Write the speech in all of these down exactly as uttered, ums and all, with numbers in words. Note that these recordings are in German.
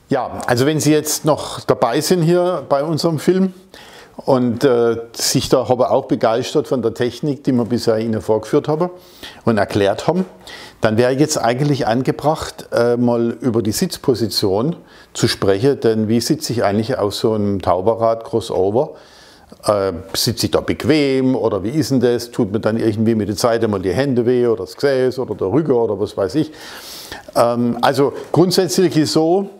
Ja, also wenn Sie jetzt noch dabei sind hier bei unserem Film und äh, sich da aber auch begeistert von der Technik, die wir bisher Ihnen vorgeführt haben und erklärt haben, dann wäre jetzt eigentlich angebracht, äh, mal über die Sitzposition zu sprechen, denn wie sitze ich eigentlich auf so einem Tauberrad Crossover? Äh, sitze ich da bequem oder wie ist denn das? Tut mir dann irgendwie mit der Zeit einmal die Hände weh oder das Gesäß oder der Rücken oder was weiß ich. Ähm, also grundsätzlich ist so,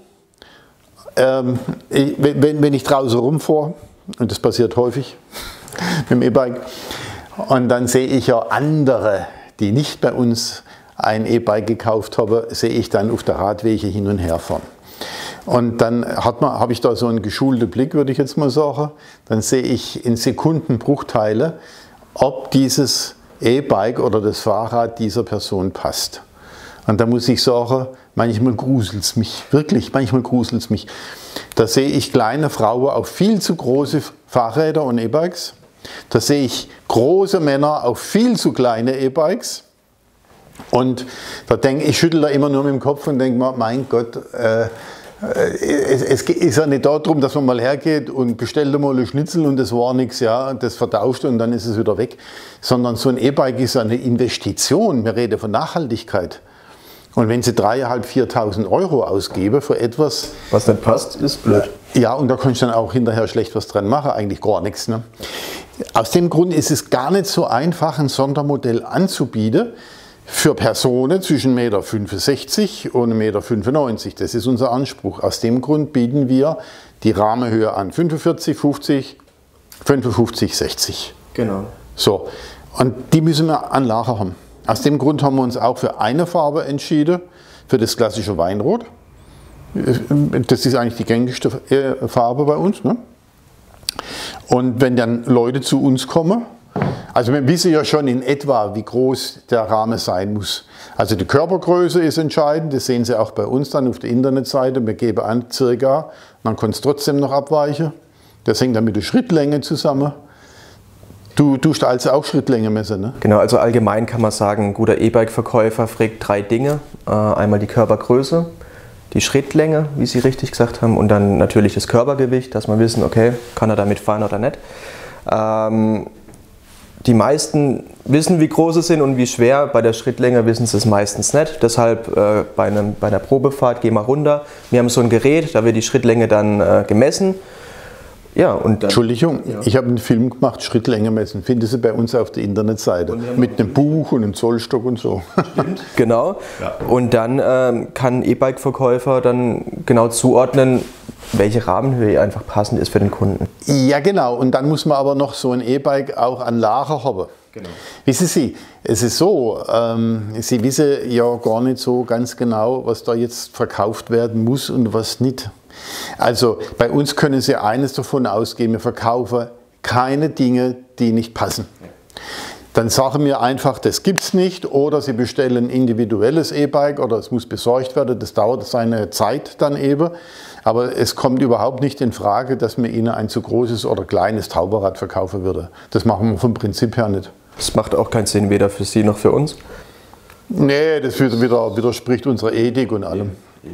ähm, ich, wenn, wenn ich draußen rumfahre, und das passiert häufig mit dem E-Bike, und dann sehe ich ja andere, die nicht bei uns ein E-Bike gekauft haben, sehe ich dann auf der Radwege hin und her fahren. Und dann habe ich da so einen geschulten Blick, würde ich jetzt mal sagen. Dann sehe ich in Sekundenbruchteile, ob dieses E-Bike oder das Fahrrad dieser Person passt. Und da muss ich sagen, manchmal gruselt es mich, wirklich, manchmal gruselt es mich. Da sehe ich kleine Frauen auf viel zu große Fahrräder und E-Bikes. Da sehe ich große Männer auf viel zu kleine E-Bikes. Und da denke ich, schüttel da immer nur mit dem Kopf und denke mir, mein Gott, äh, Es, es ist ja nicht darum, dass man mal hergeht und bestellt mal ein Schnitzel und das war nichts, ja, das vertauscht und dann ist es wieder weg. Sondern so ein E-Bike ist eine Investition. Wir reden von Nachhaltigkeit. Und wenn Sie dreitausend, viertausend Euro ausgeben für etwas, was nicht passt, ist blöd. Ja, und da kannst du dann auch hinterher schlecht was dran machen, eigentlich gar nichts. Ne? Aus dem Grund ist es gar nicht so einfach, ein Sondermodell anzubieten für Personen zwischen eins Komma fünfundsechzig Meter und eins Komma fünfundneunzig Meter. Das ist unser Anspruch. Aus dem Grund bieten wir die Rahmenhöhe an. fünfundvierzig, fünfzig, fünfundfünfzig, sechzig. Genau. So. Und die müssen wir an Lager haben. Aus dem Grund haben wir uns auch für eine Farbe entschieden, für das klassische Weinrot. Das ist eigentlich die gängigste Farbe bei uns. Ne? Und wenn dann Leute zu uns kommen, also wir wissen ja schon in etwa, wie groß der Rahmen sein muss. Also die Körpergröße ist entscheidend, das sehen Sie auch bei uns dann auf der Internetseite. Wir geben an circa, man kann es trotzdem noch abweichen. Das hängt dann mit der Schrittlänge zusammen. Du tust also auch Schrittlänge messen, ne? Genau, also allgemein kann man sagen, ein guter E-Bike-Verkäufer fragt drei Dinge. Einmal die Körpergröße, die Schrittlänge, wie Sie richtig gesagt haben, und dann natürlich das Körpergewicht, dass wir wissen, okay, kann er damit fahren oder nicht. Ähm, Die meisten wissen, wie groß sie sind und wie schwer. Bei der Schrittlänge wissen sie es meistens nicht. Deshalb äh, bei, einem, bei einer Probefahrt gehen wir runter. Wir haben so ein Gerät, da wird die Schrittlänge dann äh, gemessen. Ja, und dann, Entschuldigung, ja. Ich habe einen Film gemacht, Schrittlänge messen. Finden Sie bei uns auf der Internetseite. Mit einem Buch und einem Zollstock und so. Stimmt. Genau. Ja. Und dann ähm, kann ein E-Bike-Verkäufer dann genau zuordnen, welche Rahmenhöhe einfach passend ist für den Kunden. Ja, genau. Und dann muss man aber noch so ein E-Bike auch an Lager haben. Genau. Wissen Sie, es ist so, ähm, Sie wissen ja gar nicht so ganz genau, was da jetzt verkauft werden muss und was nicht. Also bei uns können Sie eines davon ausgehen, wir verkaufen keine Dinge, die nicht passen. Dann sagen wir einfach, das gibt es nicht, oder Sie bestellen ein individuelles E-Bike oder es muss besorgt werden, das dauert seine Zeit dann eben. Aber es kommt überhaupt nicht in Frage, dass wir Ihnen ein zu großes oder kleines Tauberrad verkaufen würde. Das machen wir vom Prinzip her nicht. Das macht auch keinen Sinn, weder für Sie noch für uns? Nee, das wieder, widerspricht unserer Ethik und allem.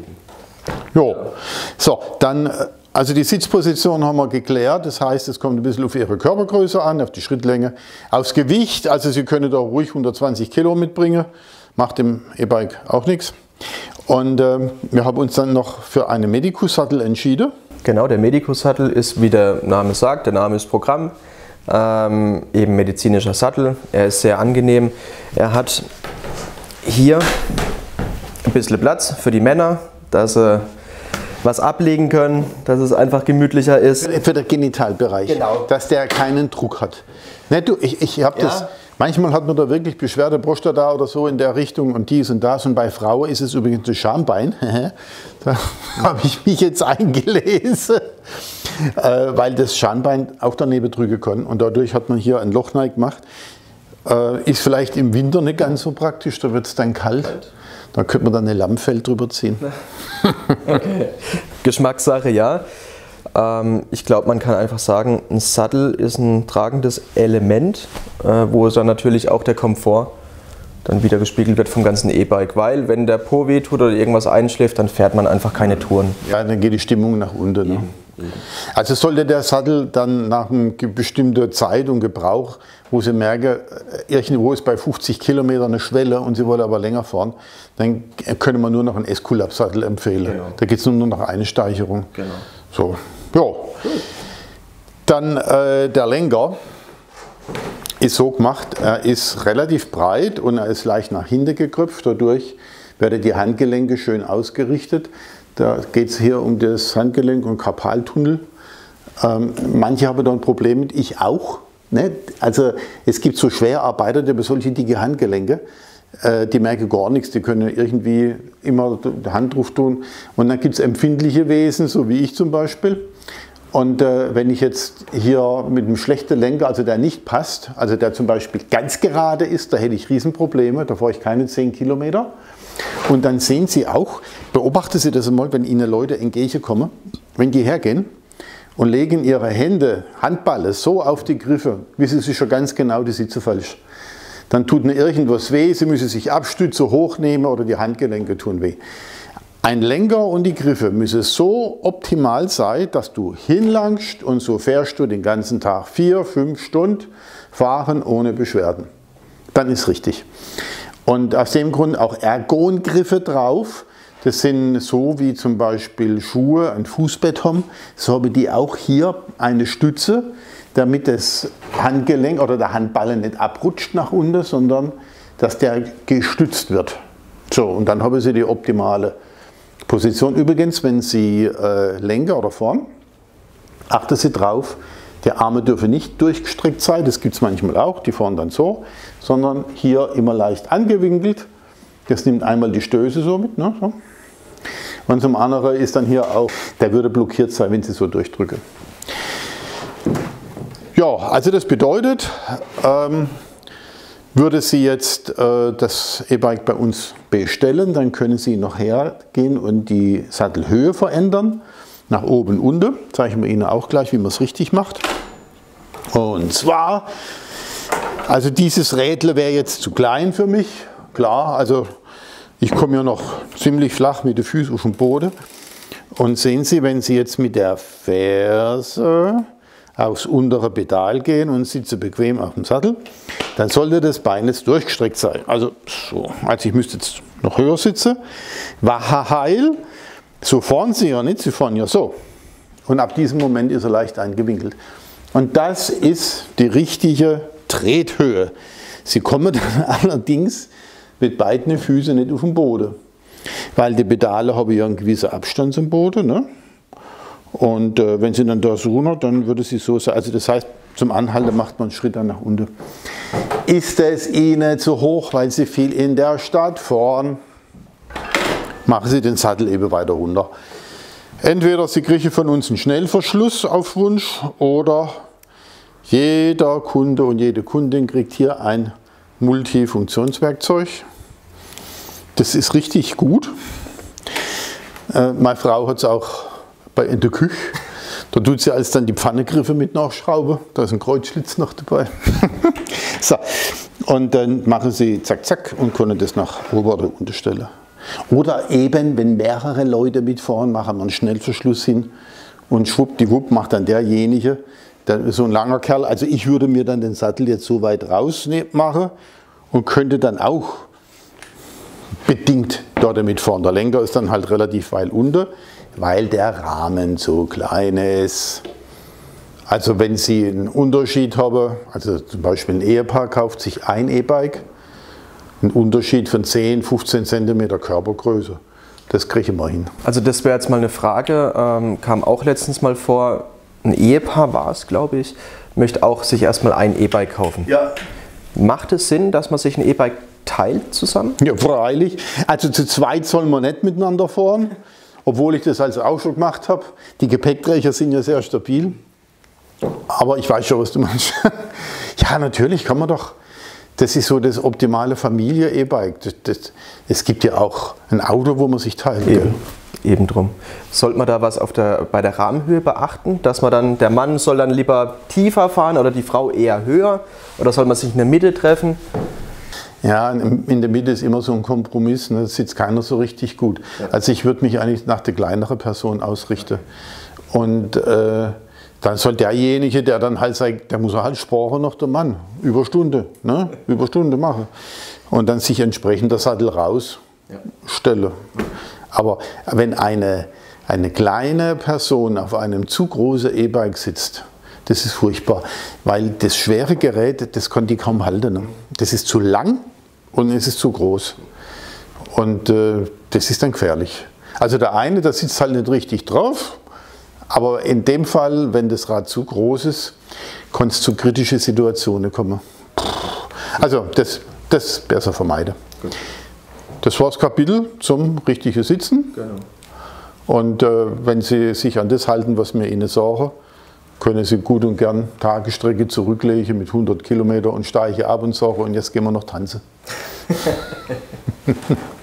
Jo. So, dann, also die Sitzposition haben wir geklärt. Das heißt, es kommt ein bisschen auf Ihre Körpergröße an, auf die Schrittlänge, aufs Gewicht. Also Sie können da ruhig hundertzwanzig Kilo mitbringen. Macht dem E-Bike auch nichts. Und äh, wir haben uns dann noch für einen Medicus-Sattel entschieden. Genau, der Medicus-Sattel ist, wie der Name sagt, der Name ist Programm, ähm, eben medizinischer Sattel. Er ist sehr angenehm. Er hat hier ein bisschen Platz für die Männer, dass sie was ablegen können, dass es einfach gemütlicher ist. Für den Genitalbereich, genau. Dass der keinen Druck hat. Ne, du, ich ich habe ja. das... Manchmal hat man da wirklich Beschwerde, Prostata oder so in der Richtung und dies und das. Und bei Frauen ist es übrigens das Schambein. Da habe ich mich jetzt eingelesen, weil das Schambein auch daneben drücken kann. Und dadurch hat man hier ein Loch reingemacht. Ist vielleicht im Winter nicht ganz so praktisch, da wird es dann kalt. Da könnte man dann eine Lammfell drüber ziehen. Okay. Geschmackssache, ja. Ich glaube, man kann einfach sagen, ein Sattel ist ein tragendes Element, wo es dann natürlich auch der Komfort dann wieder gespiegelt wird vom ganzen E-Bike, weil wenn der Po weh tut oder irgendwas einschläft, dann fährt man einfach keine Touren. Ja, dann geht die Stimmung nach unten. Ne? Also sollte der Sattel dann nach einer bestimmten Zeit und Gebrauch, wo Sie merken, irgendwo ist bei fünfzig Kilometern eine Schwelle und Sie wollen aber länger fahren, dann können wir nur noch einen S-Kulab-Sattel empfehlen. Genau. Da geht es nur noch eine Steigerung. Genau. So, ja. Dann äh, der Lenker ist so gemacht, er ist relativ breit und er ist leicht nach hinten gekröpft. Dadurch werden die Handgelenke schön ausgerichtet. Da geht es hier um das Handgelenk und Karpaltunnel. Ähm, manche haben da ein Problem mit, ich auch. Ne? Also es gibt so Schwerarbeiter, die haben solche dicke Handgelenke, äh, die merken gar nichts, die können irgendwie immer die Hand drauf tun. Und dann gibt es empfindliche Wesen, so wie ich zum Beispiel. Und äh, wenn ich jetzt hier mit einem schlechten Lenker, also der nicht passt, also der zum Beispiel ganz gerade ist, da hätte ich Riesenprobleme, da fahre ich keine zehn Kilometer. Und dann sehen Sie auch, beobachten Sie das einmal, wenn Ihnen Leute entgegenkommen, wenn die hergehen und legen ihre Hände, Handballe so auf die Griffe, wissen Sie schon ganz genau, die sitzen falsch. Dann tut ihnen irgendwas weh, Sie müssen sich abstützen, hochnehmen oder die Handgelenke tun weh. Ein Lenker und die Griffe müssen so optimal sein, dass du hinlangst und so fährst du den ganzen Tag vier, fünf Stunden fahren ohne Beschwerden. Dann ist richtig. Und aus dem Grund auch Ergongriffe drauf. Das sind so wie zum Beispiel Schuhe, ein Fußbett haben. So haben die auch hier eine Stütze, damit das Handgelenk oder der Handballen nicht abrutscht nach unten, sondern dass der gestützt wird. So, und dann haben Sie die optimale Position. Übrigens, wenn Sie äh, Lenker oder fahren, achten Sie drauf, die Arme dürfen nicht durchgestreckt sein, das gibt es manchmal auch, die fahren dann so, sondern hier immer leicht angewinkelt. Das nimmt einmal die Stöße so mit. Ne, so. Und zum anderen ist dann hier auch, der würde blockiert sein, wenn Sie so durchdrücken. Ja, also das bedeutet, ähm, würde Sie jetzt äh, das E-Bike bei uns bestellen, dann können Sie noch hergehen und die Sattelhöhe verändern. Nach oben, unten. Zeigen wir Ihnen auch gleich, wie man es richtig macht. Und zwar, also dieses Rädle wäre jetzt zu klein für mich. Klar, also ich komme ja noch ziemlich flach mit den Füßen auf dem Boden. Und sehen Sie, wenn Sie jetzt mit der Ferse aufs untere Pedal gehen und sitzen bequem auf dem Sattel, dann sollte das Bein jetzt durchgestreckt sein. Also so, also ich müsste jetzt noch höher sitzen. Wahaheil. So fahren Sie ja nicht, Sie fahren ja so. Und ab diesem Moment ist er leicht eingewinkelt. Und das ist die richtige Trethöhe. Sie kommen dann allerdings mit beiden Füßen nicht auf den Boden. Weil die Pedale haben ja einen gewissen Abstand zum Boden. Ne? Und äh, wenn Sie dann da so runter, dann würde sie so sein. Also das heißt, zum Anhalten macht man einen Schritt dann nach unten. Ist es Ihnen zu hoch, weil Sie viel in der Stadt fahren? Machen Sie den Sattel eben weiter runter. Entweder Sie kriegen von uns einen Schnellverschluss auf Wunsch oder jeder Kunde und jede Kundin kriegt hier ein Multifunktionswerkzeug. Das ist richtig gut. Äh, meine Frau hat es auch bei, in der Küche. Da tut sie als dann die Pfannegriffe mit nachschrauben. Da ist ein Kreuzschlitz noch dabei. So. Und dann machen Sie zack, zack und können das nach oben oder unten stellen. Oder eben, wenn mehrere Leute mitfahren, machen wir einen Schnellverschluss hin und schwuppdiwupp macht dann derjenige, der ist so ein langer Kerl, also ich würde mir dann den Sattel jetzt so weit raus machen und könnte dann auch bedingt dort mitfahren. Der Lenker ist dann halt relativ weit unten, weil der Rahmen so klein ist. Also wenn Sie einen Unterschied haben, also zum Beispiel ein Ehepaar kauft sich ein E-Bike, ein Unterschied von zehn, fünfzehn Zentimeter Körpergröße. Das kriegen wir hin. Also das wäre jetzt mal eine Frage, ähm, kam auch letztens mal vor, ein Ehepaar war es, glaube ich, möchte auch sich erstmal ein E-Bike kaufen. Ja. Macht es Sinn, dass man sich ein E-Bike teilt zusammen? Ja, freilich. Also zu zweit soll man nicht miteinander fahren, obwohl ich das also auch schon gemacht habe. Die Gepäckträger sind ja sehr stabil. Aber ich weiß schon, was du meinst. Ja, natürlich kann man doch. Das ist so das optimale Familie-E-Bike. Es gibt ja auch ein Auto, wo man sich teilt. Eben, eben drum. Sollte man da was auf der, bei der Rahmenhöhe beachten? Dass man dann, der Mann soll dann lieber tiefer fahren oder die Frau eher höher? Oder soll man sich in der Mitte treffen? Ja, in der Mitte ist immer so ein Kompromiss, ne? Da sitzt keiner so richtig gut. Ja. Also ich würde mich eigentlich nach der kleineren Person ausrichten. Und äh, dann soll derjenige, der dann halt sagt, der muss halt sparen noch der Mann, Überstunde, ne? Überstunde machen. Und dann sich entsprechend der Sattel rausstelle. Ja. Aber wenn eine, eine kleine Person auf einem zu großen E-Bike sitzt, das ist furchtbar, weil das schwere Gerät, das kann die kaum halten. Ne? Das ist zu lang und es ist zu groß. Und äh, das ist dann gefährlich. Also der eine, der sitzt halt nicht richtig drauf, aber in dem Fall, wenn das Rad zu groß ist, kann es zu kritischen Situationen kommen. Also das, das besser vermeiden. Gut. Das war das Kapitel zum richtigen Sitzen. Genau. Und äh, wenn Sie sich an das halten, was wir Ihnen sagen, können Sie gut und gern Tagesstrecke zurücklegen mit hundert Kilometer und steigen ab und sagen, und jetzt gehen wir noch tanzen.